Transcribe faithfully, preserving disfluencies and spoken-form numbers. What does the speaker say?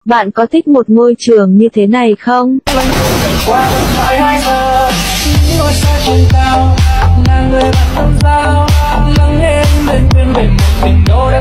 Bạn có thích một ngôi trường như thế này không? Qua điện thoại hai giờ, những ngôi sao trên cao, nàng người bạn tâm giao, lắng nghe bên bên về một tình đô